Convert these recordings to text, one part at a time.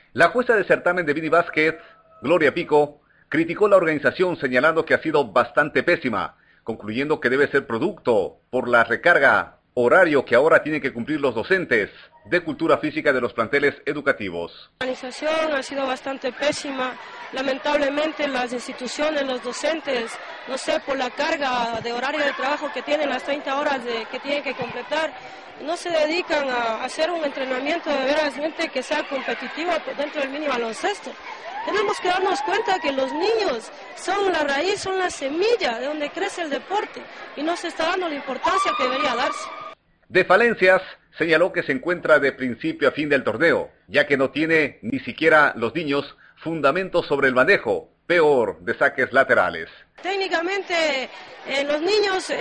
La jueza de certamen de minibásquet, Gloria Pico, criticó la organización señalando que ha sido bastante pésima, concluyendo que debe ser producto por la recarga horario que ahora tienen que cumplir los docentes de cultura física de los planteles educativos. La organización ha sido bastante pésima. Lamentablemente las instituciones, los docentes, no sé, por la carga de horario de trabajo que tienen, las 30 horas que tienen que completar, no se dedican a hacer un entrenamiento de veras que sea competitivo dentro del mini baloncesto. Tenemos que darnos cuenta que los niños son la raíz, son la semilla de donde crece el deporte y no se está dando la importancia que debería darse. De falencias, señaló que se encuentra de principio a fin del torneo, ya que no tiene ni siquiera los niños fundamentos sobre el manejo, peor, de saques laterales. Técnicamente, los niños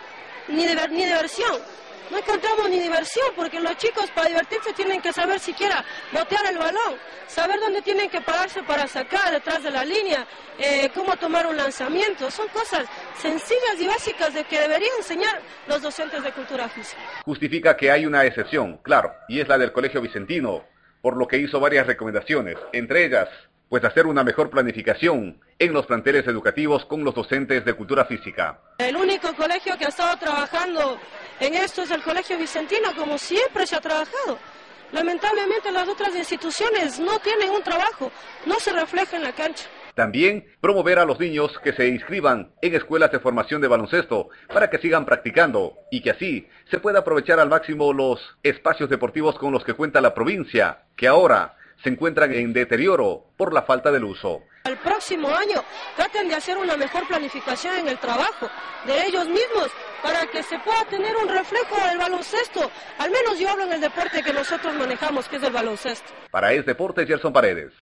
ni diversión. No encontramos ni diversión porque los chicos para divertirse tienen que saber siquiera botear el balón, saber dónde tienen que pararse para sacar detrás de la línea, cómo tomar un lanzamiento. Son cosas sencillas y básicas de que deberían enseñar los docentes de cultura física. Justifica que hay una excepción, claro, y es la del Colegio Vicentino, por lo que hizo varias recomendaciones, entre ellas, pues hacer una mejor planificación en los planteles educativos con los docentes de cultura física. El único colegio que ha estado trabajando en esto es el Colegio Vicentino, como siempre se ha trabajado. Lamentablemente las otras instituciones no tienen un trabajo, no se refleja en la cancha. También promover a los niños que se inscriban en escuelas de formación de baloncesto para que sigan practicando y que así se pueda aprovechar al máximo los espacios deportivos con los que cuenta la provincia, que ahora se encuentran en deterioro por la falta del uso. El próximo año traten de hacer una mejor planificación en el trabajo de ellos mismos para que se pueda tener un reflejo del baloncesto. Al menos yo hablo en el deporte que nosotros manejamos, que es el baloncesto. Para Es Deportes, Gerson Paredes.